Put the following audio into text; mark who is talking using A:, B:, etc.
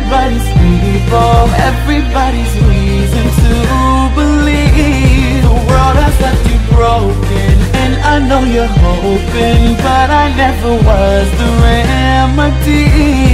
A: everybody's people, everybody's reason to believe. The world has left you broken, and I know you're hoping, but I never was the remedy.